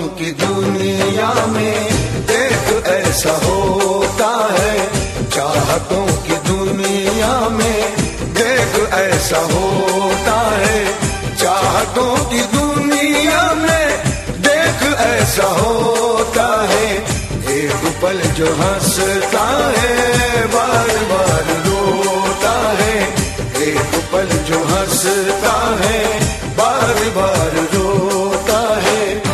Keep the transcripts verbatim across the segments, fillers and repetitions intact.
की दुनिया में देख ऐसा होता है, चाहतों की दुनिया में देख ऐसा होता है, चाहतों की दुनिया में देख ऐसा होता है। एक पल जो हंसता है बार बार रोता है, एक पल जो हंसता है बार बार रोता है।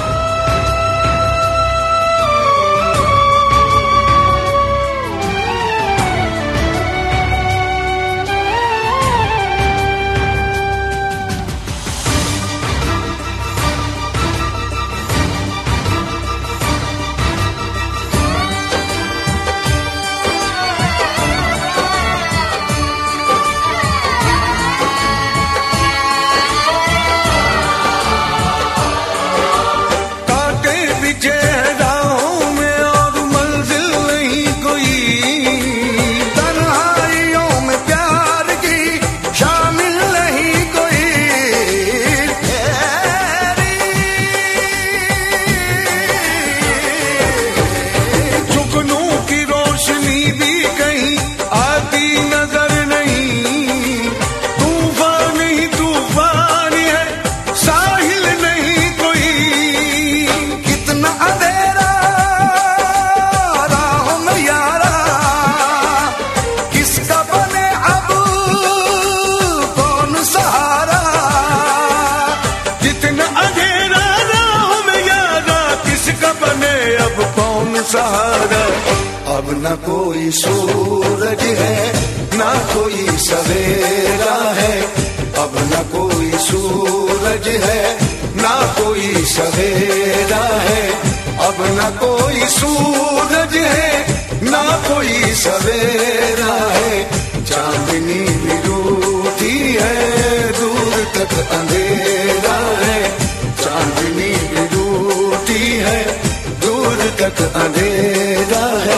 अब न कोई सूरज है न कोई सवेरा है, अब न कोई सूरज है न कोई सवेरा है, अब न कोई सूरज है न कोई सवेरा है। चांदनी भी रूठी है दूर तक अंधेरा है, चांदनी भी रूठी है दूर तक अंधेरा है।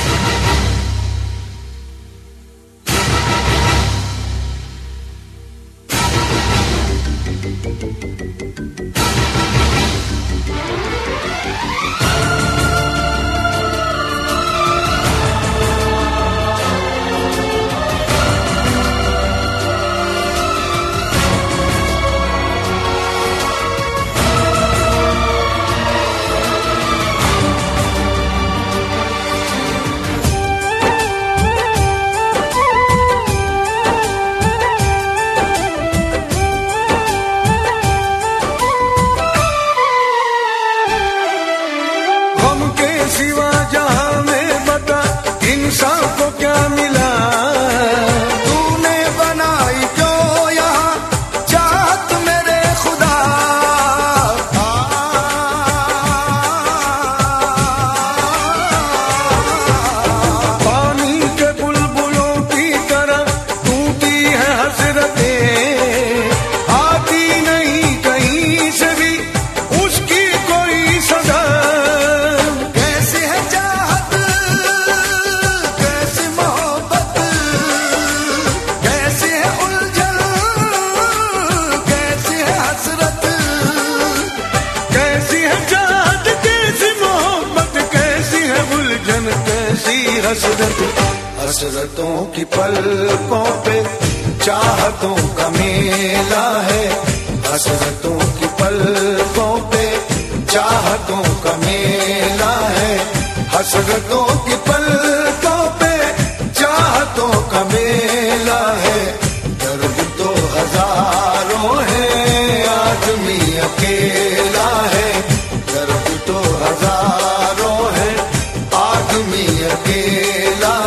हसरतों की पलकों पे चाहतों का मेला है, हसरतों की पलकों पे चाहतों का मेला है, हसरतों की पलकों पे चाहतों का मेला है। दर्द तो हजारों है आदमी अकेला है, दर्द तो हजारों है आदमी अकेला